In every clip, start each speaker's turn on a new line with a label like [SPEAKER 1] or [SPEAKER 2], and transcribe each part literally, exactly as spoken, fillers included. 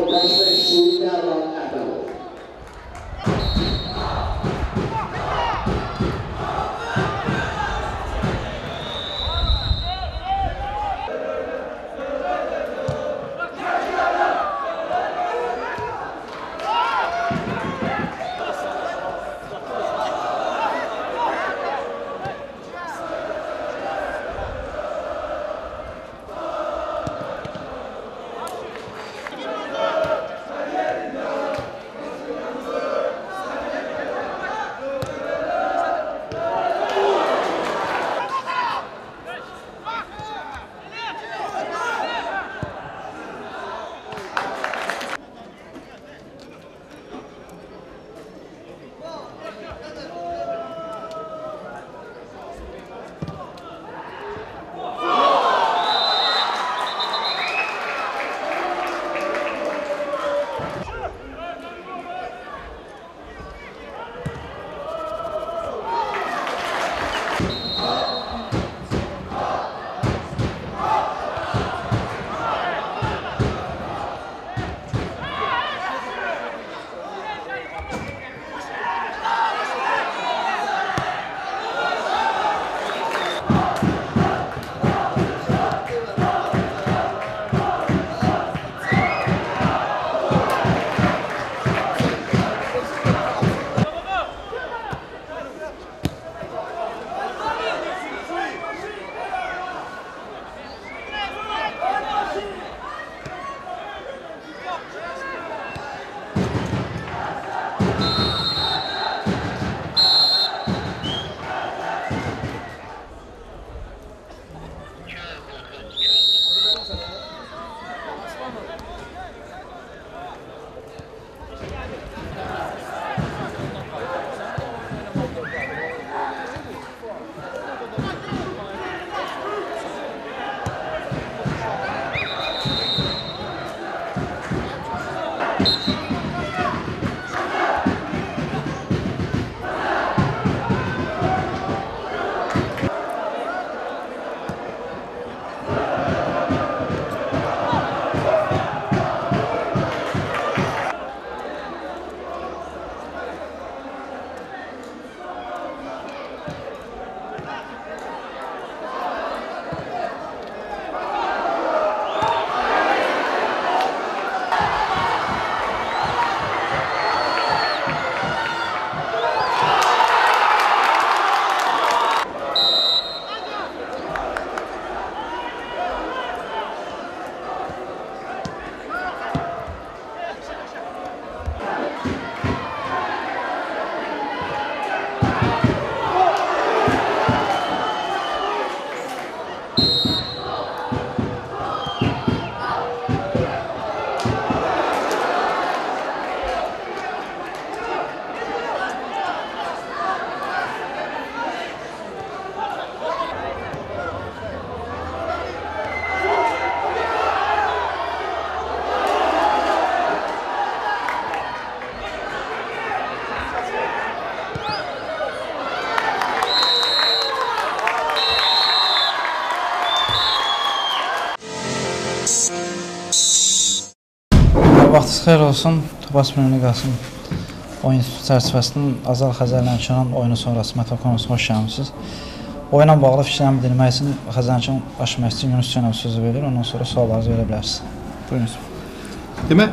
[SPEAKER 1] Vaxtınız xeyir olsun. Tubas Münir Qasım oyun çərçivəsinin Azər Xəzərlənçinin oyunu sonrası mətbuat konferansına xoş gəlmisiniz. Oyunla bağlı fikirlərimi dinləmək üçün Xəzərlənçinin baş məşqçisi Yunus Hüseynov sözü verir. Ondan sonra suallarınızı verə bilərsiniz. Buyurunuz.
[SPEAKER 2] Demək,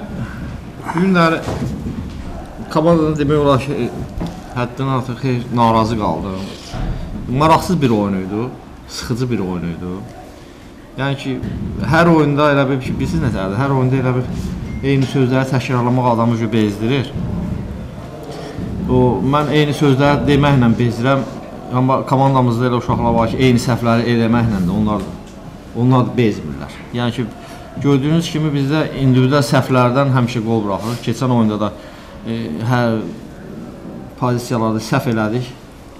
[SPEAKER 2] bu günləri komandanın demək olar ki, həddən artıq xeyr narazı qaldı. Maraqsız bir oyun idi, sıxıcı bir oyun idi. Yəni ki, hər oyunda elə bir, bilirsiniz nətərdir, hər oyunda elə bir eyni sözləri təkrarlamaq adamı üçün bezdirir. O, mən eyni sözləri deməklə bezdirəm, amma komandamızda elə uşaqlar var ki, eyni səhvləri eləməklə də onlar, onlar da bezmirlər. Yəni ki, gördüyünüz kimi bizdə individual səhvlərdən həmişə qol buraxırıq. Keçən oyunda da e, hər pozisiyalarda səhv elədik,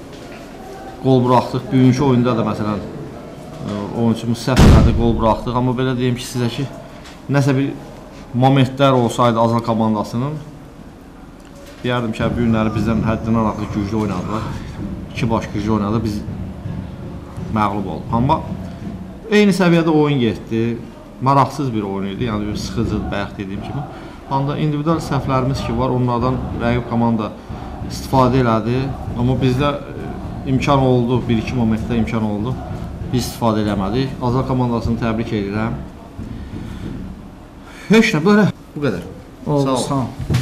[SPEAKER 2] qol buraxdıq. Bugünkü oyunda da məsələn, e, oyunçumuz səhv elədi, qol buraxdıq. Amma belə deyim ki, sizə ki, nəsə bir momentlər olsaydı Azal komandasının, deyərdim ki, bu günləri bizdən həddindən artıq güclü oynadılar. İki baş güclü oynadı, biz məğlub olduq. Amma eyni səviyyədə oyun getdi. Maraqsız bir oyun idi, yəni bir sıxıcı, bayaq dediyim kimi. Handa individual səhvlərimiz ki var, onlardan rəqib komanda istifadə elədi. Amma bizdə imkan oldu, bir iki momentdə imkan oldu. Biz istifadə eləmədik. Azər komandasını təbrik edirəm. Heç nə, böyle bu qədər.
[SPEAKER 1] Oldu, sağ ol.